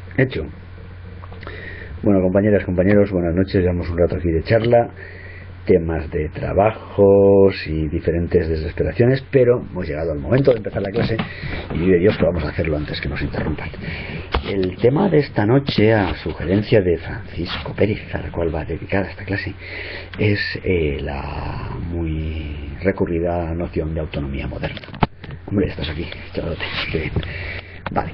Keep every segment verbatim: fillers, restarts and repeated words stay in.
Hecho. Bueno, compañeras, compañeros, buenas noches. Llevamos un rato aquí de charla, temas de trabajos y diferentes desesperaciones, pero hemos llegado al momento de empezar la clase y vive Dios que vamos a hacerlo antes que nos interrumpan. El tema de esta noche, a sugerencia de Francisco Pérez, a la cual va dedicada esta clase, es eh, la muy recurrida noción de autonomía moderna. Hombre, estás aquí, chavalote, qué bien. Vale,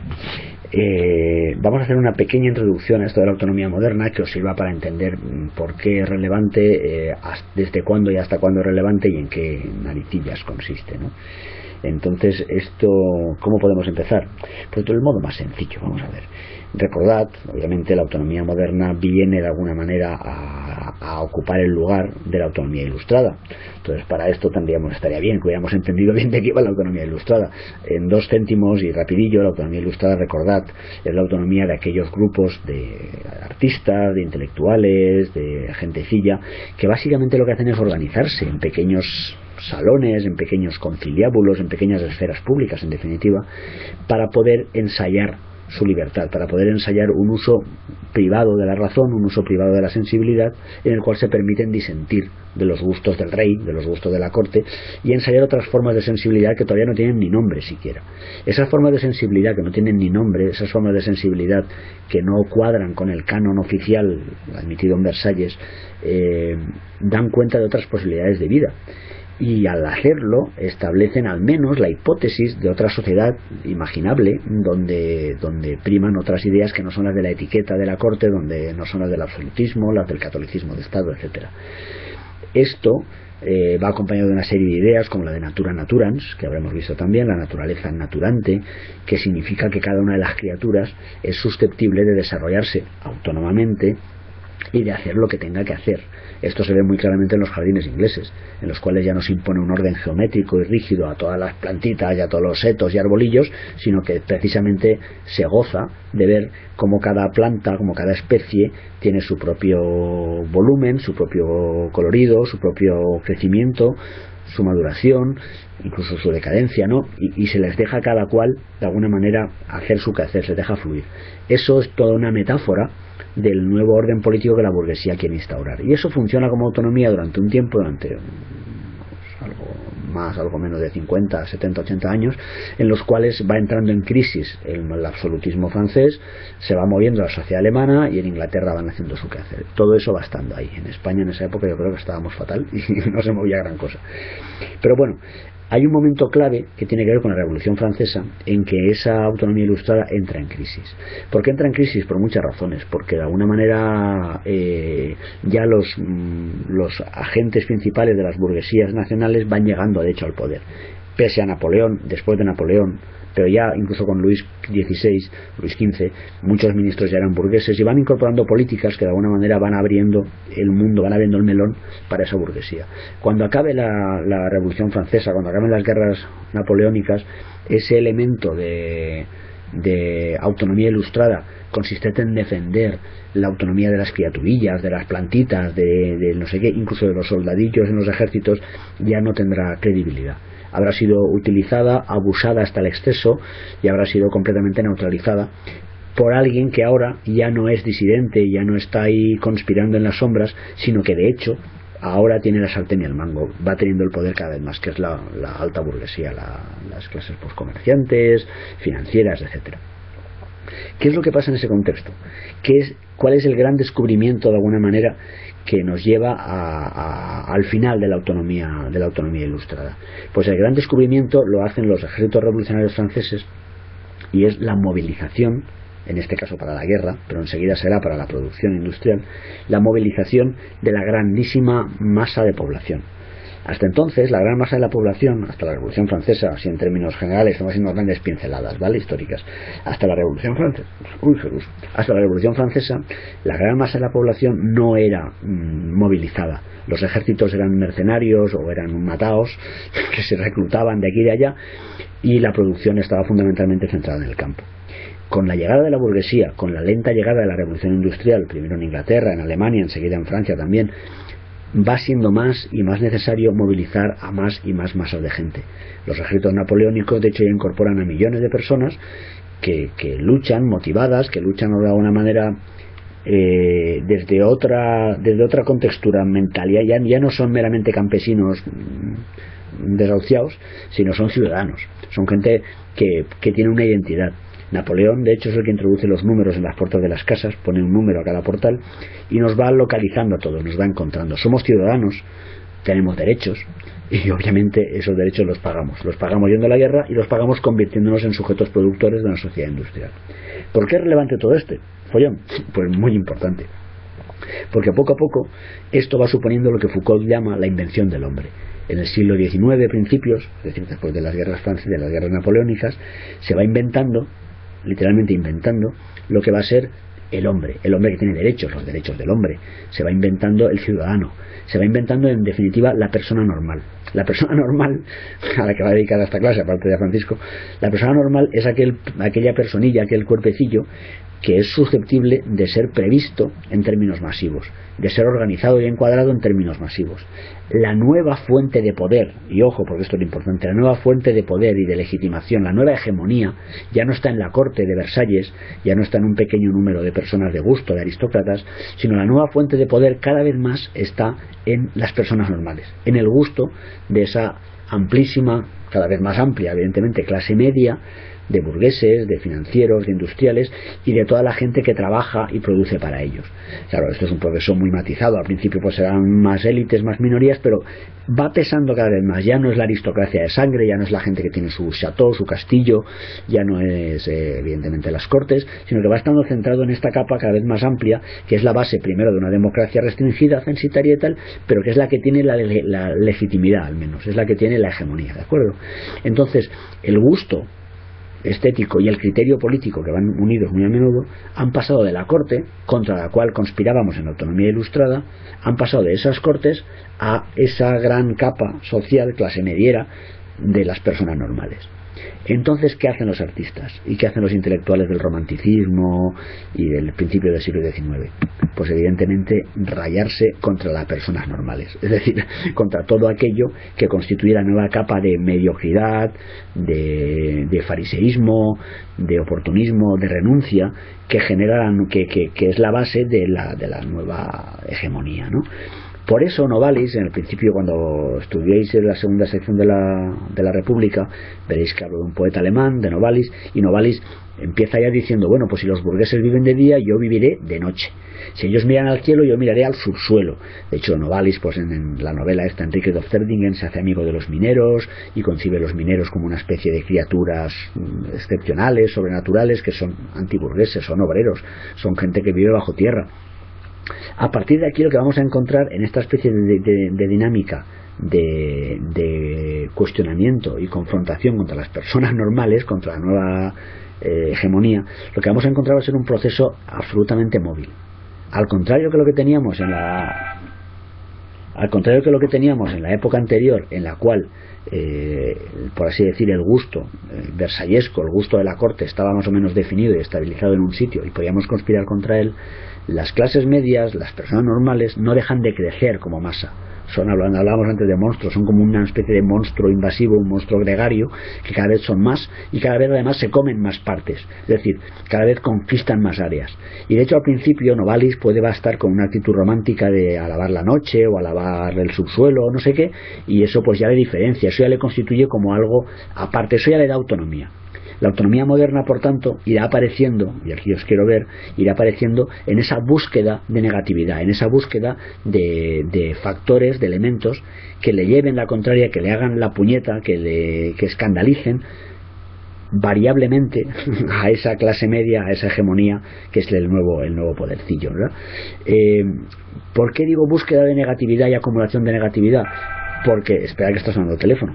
eh, vamos a hacer una pequeña introducción a esto de la autonomía moderna que os sirva para entender por qué es relevante, eh, desde cuándo y hasta cuándo es relevante y en qué naricillas consiste, ¿no? Entonces, esto, ¿cómo podemos empezar? Pues del modo más sencillo, vamos a ver. Recordad, obviamente la autonomía moderna viene de alguna manera a, a ocupar el lugar de la autonomía ilustrada. Entonces, para esto tendríamos, estaría bien que hubiéramos entendido bien de qué iba la autonomía ilustrada. En dos céntimos y rapidillo, la autonomía ilustrada, recordad, es la autonomía de aquellos grupos de artistas, de intelectuales, de gentecilla, que básicamente lo que hacen es organizarse en pequeños salones, en pequeños conciliábulos, en pequeñas esferas públicas, en definitiva, para poder ensayar su libertad, para poder ensayar un uso privado de la razón, un uso privado de la sensibilidad, en el cual se permiten disentir de los gustos del rey, de los gustos de la corte, y ensayar otras formas de sensibilidad que todavía no tienen ni nombre siquiera. Esas formas de sensibilidad que no tienen ni nombre, esas formas de sensibilidad que no cuadran con el canon oficial admitido en Versalles, eh, dan cuenta de otras posibilidades de vida. Y al hacerlo establecen al menos la hipótesis de otra sociedad imaginable donde, donde priman otras ideas que no son las de la etiqueta de la corte, donde no son las del absolutismo, las del catolicismo de Estado, etcétera. Esto eh, va acompañado de una serie de ideas como la de natura naturans, que habremos visto también, la naturaleza naturante, que significa que cada una de las criaturas es susceptible de desarrollarse autónomamente y de hacer lo que tenga que hacer. Esto se ve muy claramente en los jardines ingleses, en los cuales ya no se impone un orden geométrico y rígido a todas las plantitas y a todos los setos y arbolillos, sino que precisamente se goza de ver cómo cada planta, como cada especie, tiene su propio volumen, su propio colorido, su propio crecimiento, su maduración, incluso su decadencia, ¿no? Y, y se les deja a cada cual, de alguna manera, hacer su quehacer, se les deja fluir. Eso es toda una metáfora del nuevo orden político que la burguesía quiere instaurar. Y eso funciona como autonomía durante un tiempo, durante pues, algo más, algo menos de cincuenta, setenta, ochenta años, en los cuales va entrando en crisis el, el absolutismo francés, se va moviendo la sociedad alemana y en Inglaterra van haciendo su quehacer. Todo eso va estando ahí. En España en esa época yo creo que estábamos fatal y no se movía gran cosa. Pero bueno, hay un momento clave que tiene que ver con la Revolución Francesa en que esa autonomía ilustrada entra en crisis. ¿Por qué entra en crisis? Por muchas razones. Porque de alguna manera eh, ya los, los agentes principales de las burguesías nacionales van llegando de hecho al poder. Pese a Napoleón, después de Napoleón, pero ya incluso con Luis dieciséis, Luis quince, muchos ministros ya eran burgueses y van incorporando políticas que de alguna manera van abriendo el mundo, van abriendo el melón para esa burguesía. Cuando acabe la, la Revolución Francesa, cuando acaben las guerras napoleónicas, ese elemento de, de autonomía ilustrada consistente en defender la autonomía de las criaturillas, de las plantitas, de, de no sé qué, incluso de los soldadillos en los ejércitos, ya no tendrá credibilidad. Habrá sido utilizada, abusada hasta el exceso y habrá sido completamente neutralizada por alguien que ahora ya no es disidente, ya no está ahí conspirando en las sombras, sino que de hecho ahora tiene la sartén y el mango, va teniendo el poder cada vez más, que es la, la alta burguesía, la, las clases poscomerciantes, financieras, etcétera. ¿Qué es lo que pasa en ese contexto? ¿Qué es, ¿Cuál es el gran descubrimiento de alguna manera que nos lleva a, a, al final de la autonomía de la autonomía ilustrada? Pues el gran descubrimiento lo hacen los ejércitos revolucionarios franceses y es la movilización, en este caso para la guerra, pero enseguida será para la producción industrial, la movilización de la grandísima masa de población. Hasta entonces, la gran masa de la población, hasta la Revolución Francesa, así en términos generales, estamos haciendo grandes pinceladas, ¿vale?, históricas. Hasta la Revolución Francesa, uy, Jesús, hasta la Revolución Francesa, la gran masa de la población no era mmm, movilizada. Los ejércitos eran mercenarios o eran mataos que se reclutaban de aquí y de allá, y la producción estaba fundamentalmente centrada en el campo. Con la llegada de la burguesía, con la lenta llegada de la Revolución Industrial, primero en Inglaterra, en Alemania, enseguida en Francia también, va siendo más y más necesario movilizar a más y más masas de gente. Los ejércitos napoleónicos de hecho ya incorporan a millones de personas que, que luchan motivadas, que luchan de alguna manera eh, desde otra desde otra contextura mental. Ya, ya, ya no son meramente campesinos desahuciados, sino son ciudadanos, son gente que, que tiene una identidad. Napoleón, de hecho, es el que introduce los números en las puertas de las casas, pone un número a cada portal y nos va localizando a todos, nos va encontrando. Somos ciudadanos, tenemos derechos y obviamente esos derechos los pagamos. Los pagamos yendo a la guerra y los pagamos convirtiéndonos en sujetos productores de una sociedad industrial. ¿Por qué es relevante todo este follón? Pues muy importante. Porque poco a poco esto va suponiendo lo que Foucault llama la invención del hombre. En el siglo diecinueve, principios, es decir, después de las guerras francesas, de las guerras napoleónicas, se va inventando, literalmente inventando, lo que va a ser el hombre, el hombre que tiene derechos, los derechos del hombre. Se va inventando el ciudadano, se va inventando en definitiva la persona normal. La persona normal, a la que va a dedicar esta clase, aparte de Francisco, la persona normal es aquel, aquella personilla, aquel cuerpecillo que es susceptible de ser previsto en términos masivos, de ser organizado y encuadrado en términos masivos. La nueva fuente de poder, y ojo porque esto es lo importante, la nueva fuente de poder y de legitimación, la nueva hegemonía, ya no está en la corte de Versalles, ya no está en un pequeño número de personas de gusto, de aristócratas, sino la nueva fuente de poder cada vez más está en las personas normales, en el gusto de esa amplísima, cada vez más amplia, evidentemente, clase media, de burgueses, de financieros, de industriales y de toda la gente que trabaja y produce para ellos. Claro, esto es un proceso muy matizado. Al principio pues serán más élites, más minorías, pero va pesando cada vez más. Ya no es la aristocracia de sangre, ya no es la gente que tiene su chateau, su castillo, ya no es eh, evidentemente las cortes, sino que va estando centrado en esta capa cada vez más amplia, que es la base primero de una democracia restringida, censitaria y tal, pero que es la que tiene la, la legitimidad, al menos, es la que tiene la hegemonía, ¿de acuerdo? Entonces, el gusto estético y el criterio político, que van unidos muy a menudo, han pasado de la corte, contra la cual conspirábamos en la autonomía ilustrada, han pasado de esas cortes a esa gran capa social, clase mediera, de las personas normales. Entonces, ¿qué hacen los artistas? ¿Y qué hacen los intelectuales del romanticismo y del principio del siglo diecinueve? Pues evidentemente rayarse contra las personas normales, es decir, contra todo aquello que constituye la nueva capa de mediocridad, de, de fariseísmo, de oportunismo, de renuncia, que generan, que, que, que es la base de la, de la nueva hegemonía, ¿no? Por eso Novalis, en el principio, cuando estudiéis en la segunda sección de la, de la República, veréis que hablo de un poeta alemán, de Novalis, y Novalis empieza ya diciendo, bueno, pues si los burgueses viven de día, yo viviré de noche. Si ellos miran al cielo, yo miraré al subsuelo. De hecho, Novalis, pues en, en la novela esta, Enrique de Ofterdingen, se hace amigo de los mineros y concibe a los mineros como una especie de criaturas excepcionales, sobrenaturales, que son antiburgueses, son obreros, son gente que vive bajo tierra. A partir de aquí lo que vamos a encontrar en esta especie de, de, de dinámica de, de cuestionamiento y confrontación contra las personas normales, contra la nueva eh, hegemonía, lo que vamos a encontrar va a ser un proceso absolutamente móvil. Al contrario que lo que teníamos en la al contrario que lo que teníamos en la época anterior, en la cual eh, por así decir el gusto eh, versallesco, el gusto de la corte estaba más o menos definido y estabilizado en un sitio y podíamos conspirar contra él, las clases medias, las personas normales no dejan de crecer como masa. Son, hablábamos antes de monstruos, son como una especie de monstruo invasivo, un monstruo gregario, que cada vez son más y cada vez además se comen más partes, es decir, cada vez conquistan más áreas. Y de hecho al principio Novalis puede bastar con una actitud romántica de alabar la noche o alabar el subsuelo o no sé qué, y eso pues ya le diferencia, eso ya le constituye como algo aparte, eso ya le da autonomía. La autonomía moderna, por tanto, irá apareciendo, y aquí os quiero ver, irá apareciendo en esa búsqueda de negatividad, en esa búsqueda de, de factores, de elementos que le lleven la contraria, que le hagan la puñeta, que le que escandalicen variablemente a esa clase media, a esa hegemonía que es el nuevo, el nuevo podercillo, ¿verdad? Eh, ¿Por qué digo búsqueda de negatividad y acumulación de negatividad? Porque, espera que está sonando el teléfono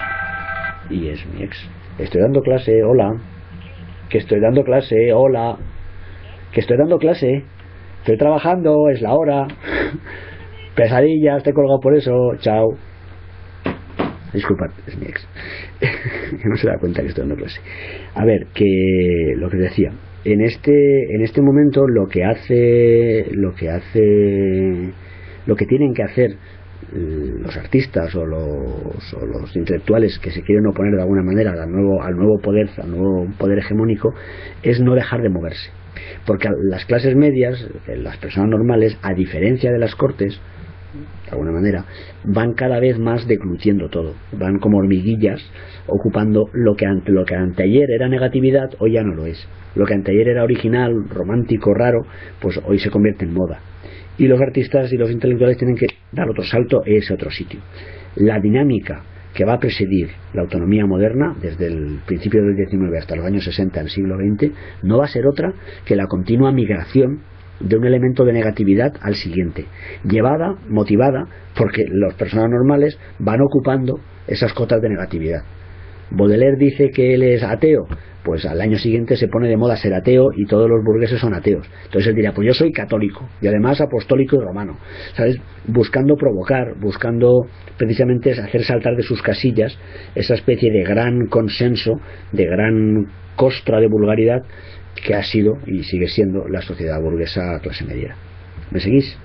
y es mi ex. Estoy dando clase, hola. Que estoy dando clase, hola. Que estoy dando clase. Estoy trabajando, es la hora. Pesadillas, te he colgado por eso, chao. Disculpad, es mi ex. No se da cuenta que estoy dando clase. A ver, que lo que decía. En este, en este momento lo que hace, lo que hace, lo que tienen que hacer los artistas o los, o los intelectuales que se quieren oponer de alguna manera al nuevo, al nuevo poder, al nuevo poder hegemónico, es no dejar de moverse, porque las clases medias, las personas normales, a diferencia de las cortes, de alguna manera, van cada vez más deglutiendo todo, van como hormiguillas ocupando lo que, ante, lo que anteayer era negatividad, hoy ya no lo es. Lo que anteayer era original, romántico, raro, pues hoy se convierte en moda. Y los artistas y los intelectuales tienen que dar otro salto a ese otro sitio. La dinámica que va a presidir la autonomía moderna desde el principio del diecinueve hasta los años sesenta del siglo veinte no va a ser otra que la continua migración de un elemento de negatividad al siguiente, llevada, motivada, porque las personas normales van ocupando esas cotas de negatividad. Baudelaire dice que él es ateo, pues al año siguiente se pone de moda ser ateo y todos los burgueses son ateos. Entonces él dirá, pues yo soy católico y además apostólico y romano, ¿sabes? Buscando provocar, buscando precisamente hacer saltar de sus casillas esa especie de gran consenso, de gran costra de vulgaridad que ha sido y sigue siendo la sociedad burguesa clase mediera. ¿Me seguís?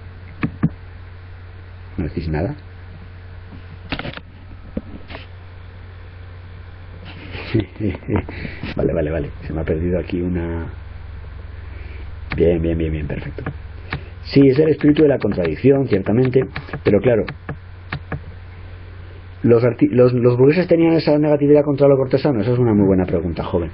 ¿No decís nada? Vale, vale, vale. Se me ha perdido aquí una... Bien, bien, bien, bien, perfecto. Sí, es el espíritu de la contradicción, ciertamente, pero claro, ¿Los, los, ¿los burgueses tenían esa negatividad contra lo cortesano? Esa es una muy buena pregunta, joven.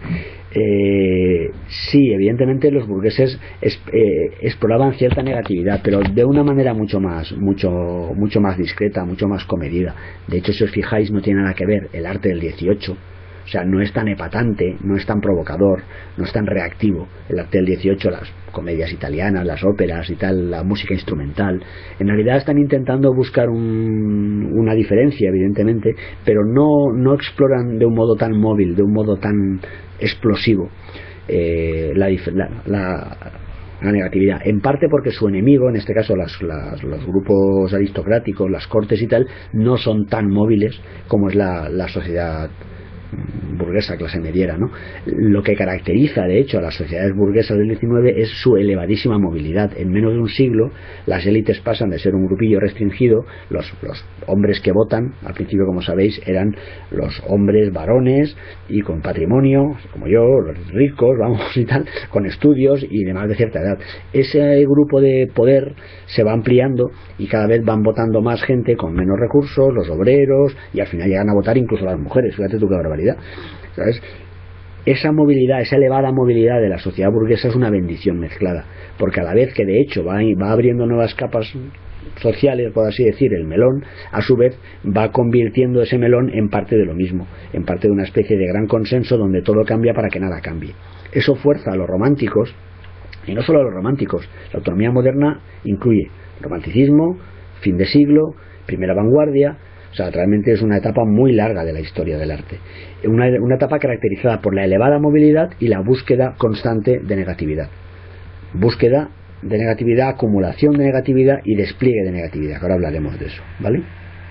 Eh, sí, evidentemente los burgueses es, eh, exploraban cierta negatividad, pero de una manera mucho más, mucho, mucho más discreta, mucho más comedida. De hecho, si os fijáis, no tiene nada que ver el arte del dieciocho. O sea, no es tan epatante, no es tan provocador, no es tan reactivo. El arte del dieciocho, las comedias italianas, las óperas y tal, la música instrumental, en realidad están intentando buscar un, una diferencia, evidentemente, pero no, no exploran de un modo tan móvil, de un modo tan explosivo eh, la, la, la, la negatividad. En parte porque su enemigo, en este caso las, las, los grupos aristocráticos, las cortes y tal, no son tan móviles como es la, la sociedad burguesa clase mediera, ¿no? Lo que caracteriza de hecho a las sociedades burguesas del diecinueve es su elevadísima movilidad. En menos de un siglo las élites pasan de ser un grupillo restringido, los, los hombres que votan al principio, como sabéis, eran los hombres varones y con patrimonio, como yo, los ricos, vamos, y tal, con estudios y demás de cierta edad. Ese grupo de poder se va ampliando y cada vez van votando más gente con menos recursos, los obreros, y al final llegan a votar incluso las mujeres. Fíjate tú qué barbaridad, ¿sabes? Esa movilidad, esa elevada movilidad de la sociedad burguesa es una bendición mezclada, porque a la vez que de hecho va, va abriendo nuevas capas sociales, por así decir, el melón, a su vez va convirtiendo ese melón en parte de lo mismo, en parte de una especie de gran consenso donde todo cambia para que nada cambie. Eso fuerza a los románticos, y no solo a los románticos. La autonomía moderna incluye romanticismo, fin de siglo, primera vanguardia. O sea, realmente es una etapa muy larga de la historia del arte, una, una etapa caracterizada por la elevada movilidad y la búsqueda constante de negatividad, búsqueda de negatividad, acumulación de negatividad y despliegue de negatividad, que ahora hablaremos de eso, ¿vale?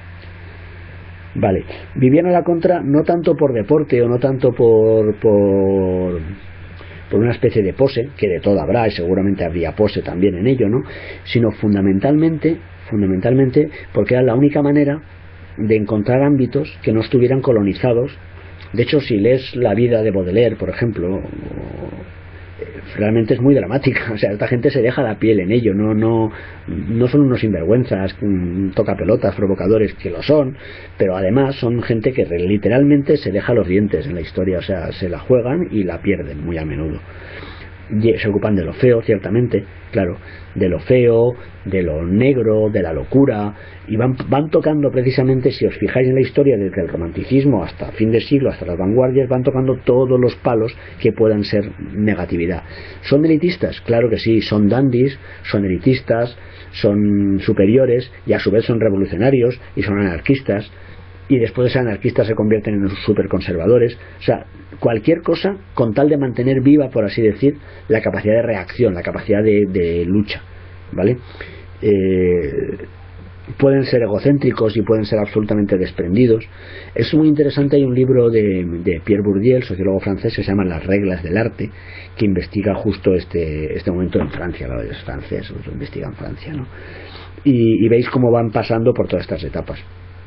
Vale, vivían a la contra no tanto por deporte o no tanto por por por una especie de pose, que de todo habrá y seguramente habría pose también en ello, ¿no? Sino fundamentalmente fundamentalmente porque era la única manera de encontrar ámbitos que no estuvieran colonizados. De hecho, si lees la vida de Baudelaire, por ejemplo, realmente es muy dramática. O sea, esta gente se deja la piel en ello, no no no son unos sinvergüenzas, tocapelotas, provocadores, que lo son, pero además son gente que literalmente se deja los dientes en la historia. O sea, se la juegan y la pierden muy a menudo. Se ocupan de lo feo, ciertamente, claro, de lo feo, de lo negro, de la locura, y van, van tocando precisamente, si os fijáis en la historia, desde el romanticismo hasta fin de siglo, hasta las vanguardias, van tocando todos los palos que puedan ser negatividad. ¿Son elitistas? Claro que sí. Son dandis, son elitistas, son superiores y a su vez son revolucionarios y son anarquistas, y después de ser anarquistas se convierten en superconservadores. O sea, cualquier cosa con tal de mantener viva, por así decir, la capacidad de reacción, la capacidad de, de lucha, ¿vale? Eh, pueden ser egocéntricos y pueden ser absolutamente desprendidos. Es muy interesante, hay un libro de, de Pierre Bourdieu, el sociólogo francés, que se llama Las reglas del arte, que investiga justo este, este momento en Francia. Claro, es francés, lo investiga en Francia, ¿no? y, y veis cómo van pasando por todas estas etapas.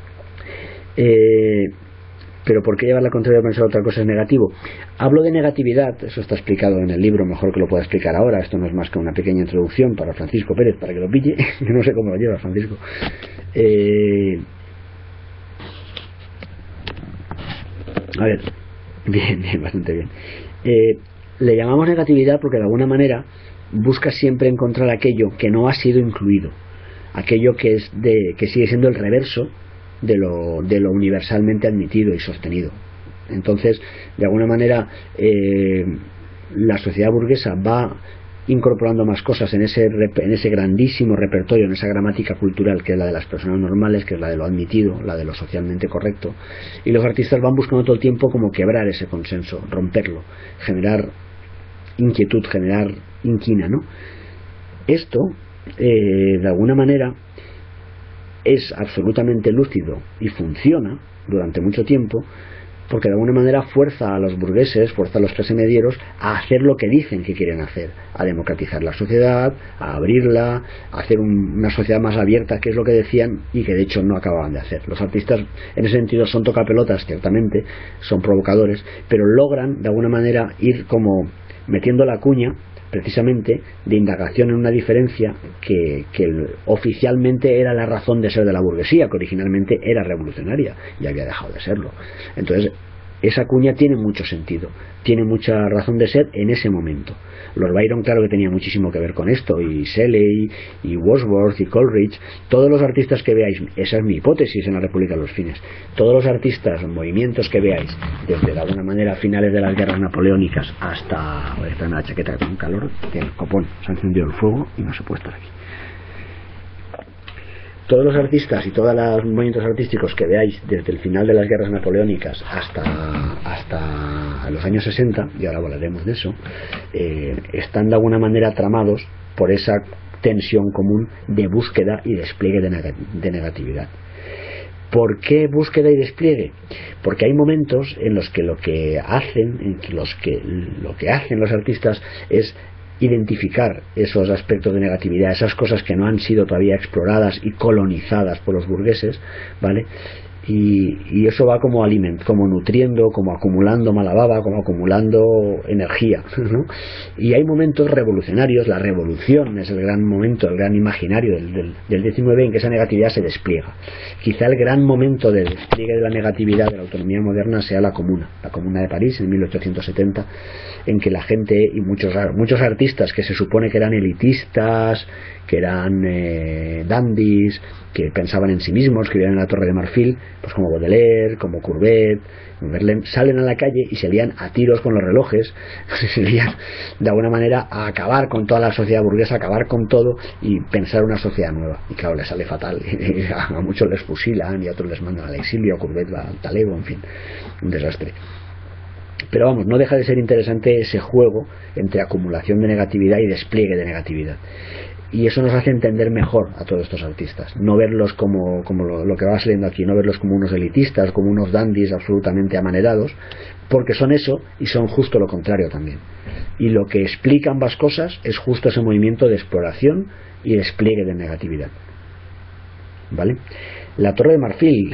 Eh, pero ¿por qué llevar la contraria a pensar otra cosa es negativo? Hablo de negatividad, eso está explicado en el libro, mejor que lo pueda explicar ahora. Esto no es más que una pequeña introducción para Francisco Pérez, para que lo pille. Yo no sé cómo lo lleva Francisco. Eh, a ver, bien, bien, bastante bien. Eh, le llamamos negatividad porque de alguna manera busca siempre encontrar aquello que no ha sido incluido, aquello que es de, que sigue siendo el reverso de lo, de lo universalmente admitido y sostenido. Entonces, de alguna manera, eh, la sociedad burguesa va incorporando más cosas en ese, en ese grandísimo repertorio, en esa gramática cultural que es la de las personas normales, que es la de lo admitido, la de lo socialmente correcto, y los artistas van buscando todo el tiempo como quebrar ese consenso, romperlo, generar inquietud, generar inquina, ¿no? Esto, eh, de alguna manera, es absolutamente lúcido y funciona durante mucho tiempo porque de alguna manera fuerza a los burgueses, fuerza a los clase medieros a hacer lo que dicen que quieren hacer, a democratizar la sociedad, a abrirla, a hacer un, una sociedad más abierta, que es lo que decían y que de hecho no acababan de hacer. Los artistas en ese sentido son tocapelotas, ciertamente, son provocadores, pero logran de alguna manera ir como metiendo la cuña precisamente de indagación en una diferencia que, que oficialmente era la razón de ser de la burguesía, que originalmente era revolucionaria y había dejado de serlo. Entonces esa cuña tiene mucho sentido, tiene mucha razón de ser en ese momento. Lord Byron, claro que tenía muchísimo que ver con esto, y Shelley, y Wordsworth, y Coleridge, todos los artistas que veáis, esa es mi hipótesis en la República de los Fines, todos los artistas, movimientos que veáis, desde de alguna manera finales de las guerras napoleónicas hasta, voy a estar en la chaqueta con calor, que el copón se ha encendido el fuego y no se puede estar aquí. Todos los artistas y todos los movimientos artísticos que veáis desde el final de las guerras napoleónicas hasta, hasta los años sesenta, y ahora hablaremos de eso, eh, están de alguna manera tramados por esa tensión común de búsqueda y despliegue de, neg de negatividad. ¿Por qué búsqueda y despliegue? Porque hay momentos en los que lo que hacen, en que los que, lo que hacen los artistas es identificar esos aspectos de negatividad, esas cosas que no han sido todavía exploradas y colonizadas por los burgueses, ¿vale? Y, y eso va como aliment, como nutriendo, como acumulando mala baba, como acumulando energía, ¿no? Y hay momentos revolucionarios, la revolución es el gran momento, el gran imaginario del, del, del diecinueve en que esa negatividad se despliega. Quizá el gran momento del despliegue de la negatividad de la autonomía moderna sea la Comuna, la Comuna de París en mil ochocientos setenta, en que la gente y muchos, muchos artistas que se supone que eran elitistas, que eran eh, dandies, que pensaban en sí mismos, que vivían en la Torre de Marfil, pues como Baudelaire, como Courbet, Verlaine, salen a la calle y se lían a tiros con los relojes, se lían de alguna manera a acabar con toda la sociedad burguesa, a acabar con todo y pensar una sociedad nueva. Y claro, les sale fatal, a muchos les fusilan y a otros les mandan al exilio, a Courbet va al talego, en fin, un desastre. Pero vamos, no deja de ser interesante ese juego entre acumulación de negatividad y despliegue de negatividad. Y eso nos hace entender mejor a todos estos artistas, no verlos como, como lo, lo que va saliendo aquí, no verlos como unos elitistas, como unos dandies absolutamente amanerados, porque son eso y son justo lo contrario también. Y lo que explica ambas cosas es justo ese movimiento de exploración y despliegue de negatividad. ¿Vale? La Torre de Marfil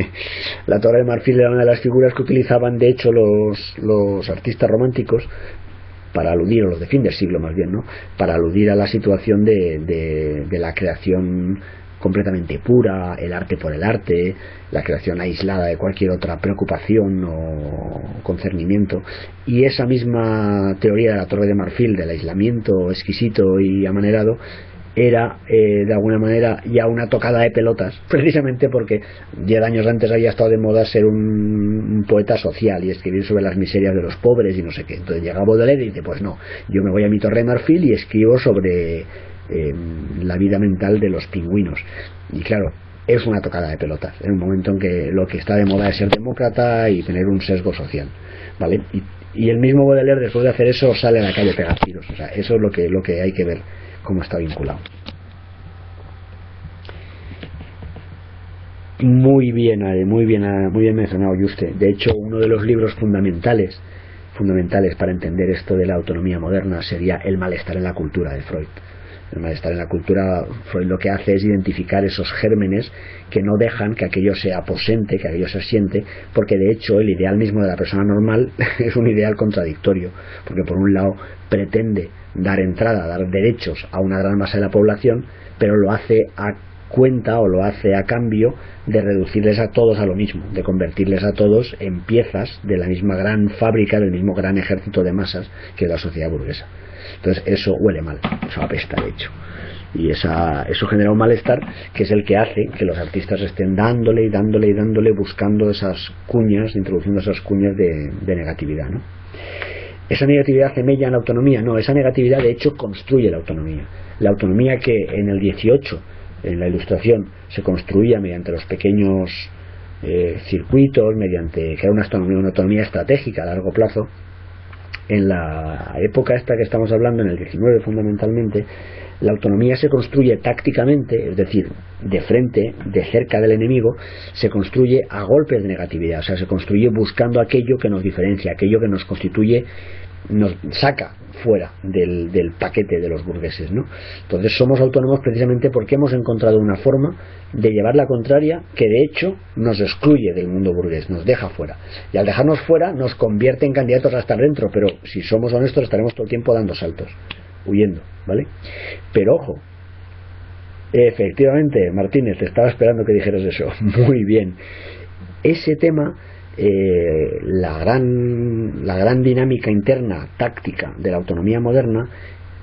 la Torre de Marfil era una de las figuras que utilizaban de hecho los, los artistas románticos para aludir, o los de fin del siglo más bien, ¿no? Para aludir a la situación de, de, de la creación completamente pura, el arte por el arte, la creación aislada de cualquier otra preocupación o concernimiento. Y esa misma teoría de la Torre de Marfil, del aislamiento exquisito y amanerado, era eh, de alguna manera ya una tocada de pelotas, precisamente porque diez años antes había estado de moda ser un, un poeta social y escribir sobre las miserias de los pobres y no sé qué. Entonces llega Baudelaire y dice, pues no, yo me voy a mi Torre de Marfil y escribo sobre eh, la vida mental de los pingüinos. Y claro, es una tocada de pelotas, en un momento en que lo que está de moda es ser demócrata y tener un sesgo social, ¿vale? Y, y el mismo Baudelaire, después de hacer eso, sale a la calle a pegar tiros. O sea, eso es lo que, lo que hay que ver cómo está vinculado. Muy bien, muy bien, muy bien mencionado, Juste. De hecho, uno de los libros fundamentales, fundamentales para entender esto de la autonomía moderna sería El malestar en la cultura de Freud. El malestar en la cultura, Freud lo que hace es identificar esos gérmenes que no dejan que aquello se aposente, que aquello se asiente, porque de hecho el ideal mismo de la persona normal es un ideal contradictorio, porque por un lado pretende dar entrada, dar derechos a una gran masa de la población, pero lo hace a cuenta o lo hace a cambio de reducirles a todos a lo mismo, de convertirles a todos en piezas de la misma gran fábrica, del mismo gran ejército de masas que es la sociedad burguesa. Entonces eso huele mal, eso apesta de hecho, y esa, eso genera un malestar que es el que hace que los artistas estén dándole y dándole y dándole, buscando esas cuñas, introduciendo esas cuñas de, de negatividad, ¿no? ¿Esa negatividad semella en la autonomía? No, esa negatividad de hecho construye la autonomía. La autonomía que en el dieciocho, en la Ilustración, se construía mediante los pequeños eh, circuitos, mediante que era una autonomía, una autonomía estratégica a largo plazo. En la época esta que estamos hablando, en el diecinueve fundamentalmente, la autonomía se construye tácticamente, es decir, de frente, de cerca del enemigo, se construye a golpes de negatividad, o sea, se construye buscando aquello que nos diferencia, aquello que nos constituye, nos saca fuera del, del paquete de los burgueses, ¿no? Entonces somos autónomos precisamente porque hemos encontrado una forma de llevar la contraria que de hecho nos excluye del mundo burgués, nos deja fuera, y al dejarnos fuera nos convierte en candidatos hasta dentro, pero si somos honestos estaremos todo el tiempo dando saltos, huyendo, ¿vale? Pero ojo, efectivamente, Martínez, te estaba esperando que dijeras eso. Muy bien, ese tema, eh, la gran la gran dinámica interna táctica de la autonomía moderna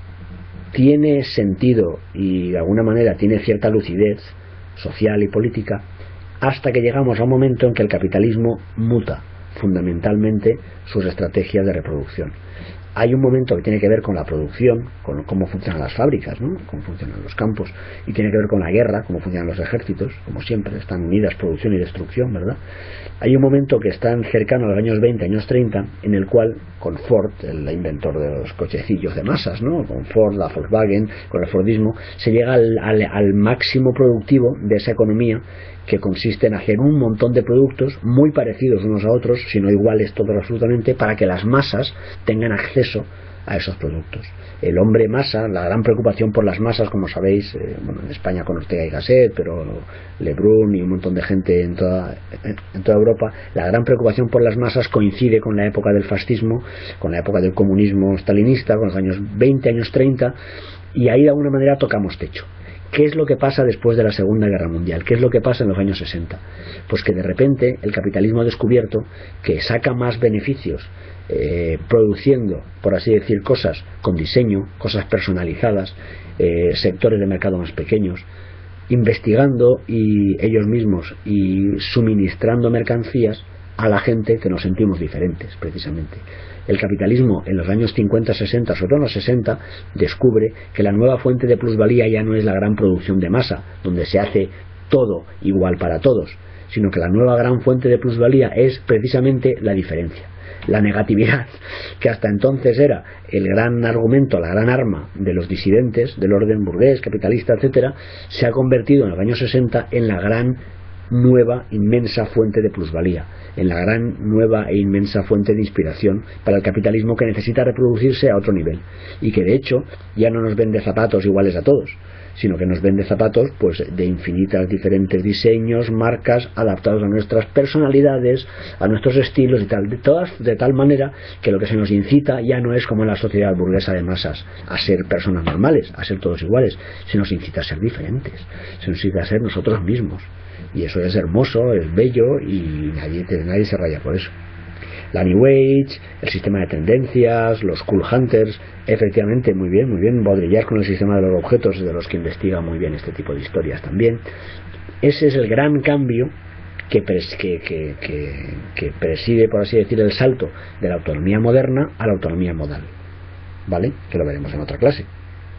tiene sentido y de alguna manera tiene cierta lucidez social y política hasta que llegamos a un momento en que el capitalismo muta fundamentalmente sus estrategias de reproducción. Hay un momento que tiene que ver con la producción, con cómo funcionan las fábricas, ¿no? Cómo funcionan los campos, y tiene que ver con la guerra, cómo funcionan los ejércitos, como siempre, están unidas producción y destrucción, ¿verdad? Hay un momento que está cercano a los años veinte, años treinta, en el cual, con Ford, el inventor de los cochecillos de masas, ¿no? Con Ford, la Volkswagen, con el Fordismo, se llega al, al, al máximo productivo de esa economía, que consiste en hacer un montón de productos muy parecidos unos a otros, si no iguales todos absolutamente, para que las masas tengan acceso a esos productos. El hombre masa, la gran preocupación por las masas, como sabéis, eh, bueno, en España con Ortega y Gasset, pero Lebrun y un montón de gente en toda, en toda Europa, la gran preocupación por las masas coincide con la época del fascismo, con la época del comunismo stalinista, con los años veinte, años treinta, y ahí de alguna manera tocamos techo. ¿Qué es lo que pasa después de la Segunda Guerra Mundial? ¿Qué es lo que pasa en los años sesenta? Pues que de repente el capitalismo ha descubierto que saca más beneficios eh, produciendo, por así decir, cosas con diseño, cosas personalizadas, eh, sectores de mercado más pequeños, investigando y ellos mismos y suministrando mercancías a la gente que nos sentimos diferentes, precisamente. El capitalismo en los años cincuenta, sesenta, sobre todo en los sesenta, descubre que la nueva fuente de plusvalía ya no es la gran producción de masa, donde se hace todo igual para todos, sino que la nueva gran fuente de plusvalía es precisamente la diferencia, la negatividad, que hasta entonces era el gran argumento, la gran arma de los disidentes del orden burgués, capitalista, etcétera, se ha convertido en los años sesenta en la gran nueva, inmensa fuente de plusvalía, en la gran, nueva e inmensa fuente de inspiración para el capitalismo, que necesita reproducirse a otro nivel y que de hecho ya no nos vende zapatos iguales a todos, sino que nos vende zapatos pues de infinitas diferentes diseños, marcas, adaptados a nuestras personalidades, a nuestros estilos y tal, de todas, de tal manera que lo que se nos incita ya no es como en la sociedad burguesa de masas, a ser personas normales, a ser todos iguales, se nos incita a ser diferentes, se nos incita a ser nosotros mismos. Y eso es hermoso, es bello y nadie, nadie se raya por eso. La New Age, el sistema de tendencias, los Cool Hunters, efectivamente, muy bien, muy bien. Baudrillard con el sistema de los objetos, de los que investiga muy bien este tipo de historias también. Ese es el gran cambio que, pres, que, que, que, que preside, por así decir, el salto de la autonomía moderna a la autonomía modal, ¿vale? Que lo veremos en otra clase.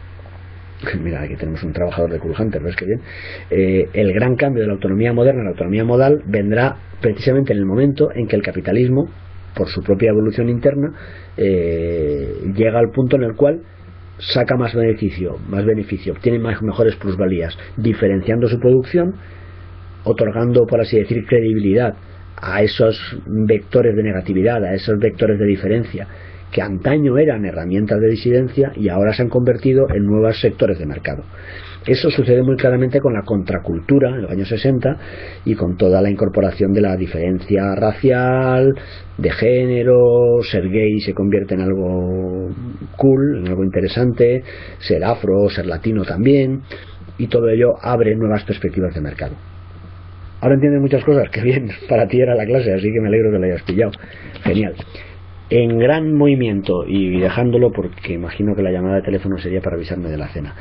Mira, aquí tenemos un trabajador de Cool Hunter, ¿ves qué bien? Eh, el gran cambio de la autonomía moderna a la autonomía modal vendrá precisamente en el momento en que el capitalismo, por su propia evolución interna, eh, llega al punto en el cual saca más beneficio, más beneficio, obtiene más, mejores plusvalías, diferenciando su producción, otorgando, por así decir, credibilidad a esos vectores de negatividad, a esos vectores de diferencia que antaño eran herramientas de disidencia y ahora se han convertido en nuevos sectores de mercado. Eso sucede muy claramente con la contracultura en los años sesenta y con toda la incorporación de la diferencia racial, de género. Ser gay se convierte en algo cool, en algo interesante, ser afro, ser latino también, y todo ello abre nuevas perspectivas de mercado. Ahora entiendes muchas cosas, que bien, para ti era la clase, así que me alegro que lo hayas pillado. Genial. En gran movimiento, y dejándolo porque imagino que la llamada de teléfono sería para avisarme de la cena,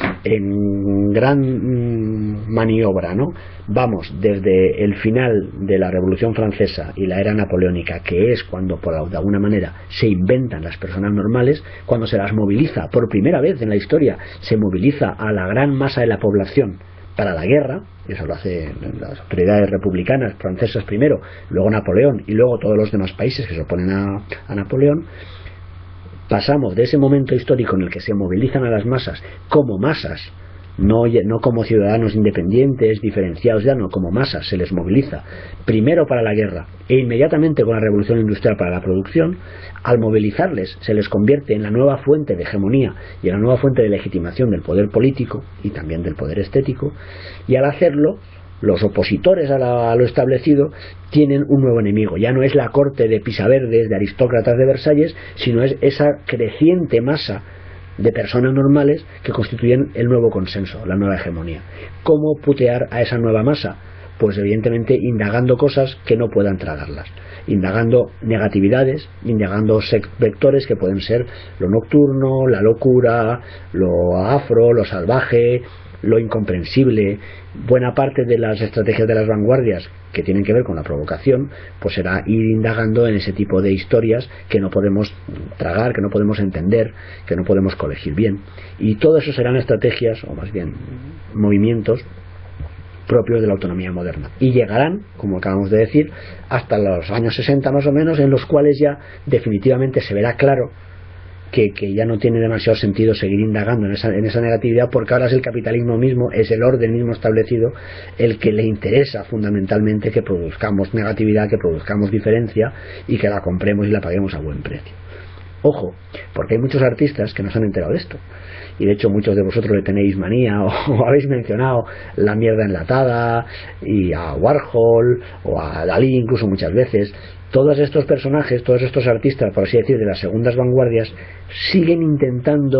en gran mmm, maniobra, ¿no? Vamos desde el final de la Revolución Francesa y la era napoleónica, que es cuando por de alguna manera se inventan las personas normales, cuando se las moviliza por primera vez en la historia, se moviliza a la gran masa de la población para la guerra. Eso lo hacen las autoridades republicanas francesas primero, luego Napoleón y luego todos los demás países que se oponen a, a Napoleón. Pasamos de ese momento histórico en el que se movilizan a las masas como masas, no, no como ciudadanos independientes, diferenciados, ya no, como masas se les moviliza primero para la guerra e inmediatamente con la revolución industrial para la producción. Al movilizarles se les convierte en la nueva fuente de hegemonía y en la nueva fuente de legitimación del poder político y también del poder estético, y al hacerlo los opositores a, la, a lo establecido tienen un nuevo enemigo. Ya no es la corte de pisaverdes, de aristócratas de Versalles, sino es esa creciente masa de personas normales que constituyen el nuevo consenso, la nueva hegemonía. ¿Cómo putear a esa nueva masa? Pues evidentemente indagando cosas que no puedan tragarlas, indagando negatividades, indagando vectores que pueden ser lo nocturno, la locura, lo afro, lo salvaje, lo incomprensible. Buena parte de las estrategias de las vanguardias que tienen que ver con la provocación, pues será ir indagando en ese tipo de historias que no podemos tragar, que no podemos entender, que no podemos colegir bien. Y todo eso serán estrategias, o más bien movimientos propios de la autonomía moderna, y llegarán, como acabamos de decir, hasta los años sesenta más o menos, en los cuales ya definitivamente se verá claro que, que ya no tiene demasiado sentido seguir indagando en esa, en esa negatividad, porque ahora es el capitalismo mismo, es el orden mismo establecido el que le interesa fundamentalmente que produzcamos negatividad, que produzcamos diferencia y que la compremos y la paguemos a buen precio. Ojo, porque hay muchos artistas que no se han enterado de esto, y de hecho muchos de vosotros le tenéis manía o, o habéis mencionado la mierda enlatada y a Warhol o a Dalí incluso muchas veces. Todos estos personajes, todos estos artistas, por así decir, de las segundas vanguardias, siguen intentando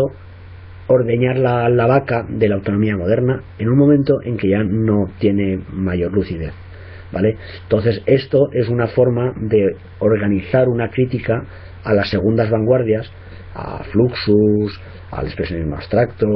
ordeñar la, la vaca de la autonomía moderna en un momento en que ya no tiene mayor lucidez, ¿vale? Entonces esto es una forma de organizar una crítica a las segundas vanguardias, a Fluxus, al expresionismo abstracto,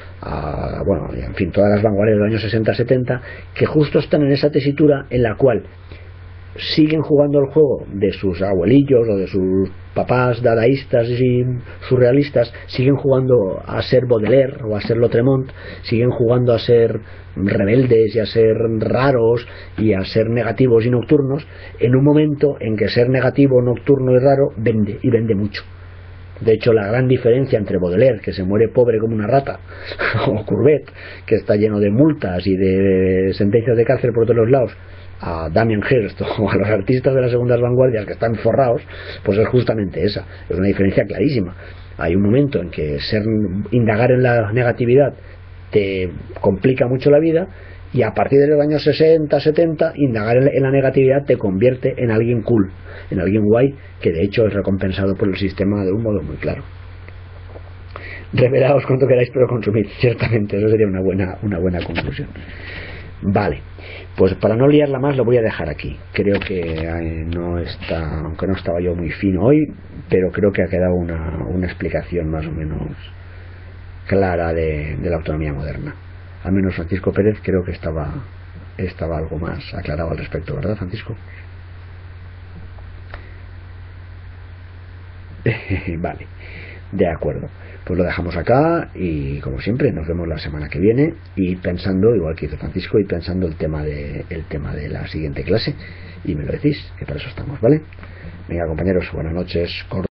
a, bueno, en fin, todas las vanguardias de los años sesenta setenta, que justo están en esa tesitura en la cual siguen jugando el juego de sus abuelillos o de sus papás dadaístas y surrealistas, siguen jugando a ser Baudelaire o a ser Lautréamont, siguen jugando a ser rebeldes y a ser raros y a ser negativos y nocturnos, en un momento en que ser negativo, nocturno y raro vende, y vende mucho. De hecho, la gran diferencia entre Baudelaire, que se muere pobre como una rata, o Courbet, que está lleno de multas y de sentencias de cárcel por todos los lados, a Damien Hirst o a los artistas de las segundas vanguardias que están forrados, pues es justamente esa. Es una diferencia clarísima. Hay un momento en que ser indagar en la negatividad te complica mucho la vida, y a partir de los años sesenta setenta indagar en la negatividad te convierte en alguien cool, en alguien guay, que de hecho es recompensado por el sistema de un modo muy claro. Revelaos cuanto queráis, pero consumid, ciertamente, eso sería una buena, una buena conclusión. Vale, pues para no liarla más lo voy a dejar aquí. Creo que eh, no está, aunque no estaba yo muy fino hoy, pero creo que ha quedado una, una explicación más o menos clara de, de la autonomía moderna. Al menos Francisco Pérez creo que estaba, estaba algo más aclarado al respecto, ¿verdad, Francisco? Vale, de acuerdo. Pues lo dejamos acá y, como siempre, nos vemos la semana que viene, y pensando, igual que hizo Francisco, y pensando el tema de, el tema de la siguiente clase, y me lo decís, que para eso estamos, ¿vale? Venga, compañeros, buenas noches.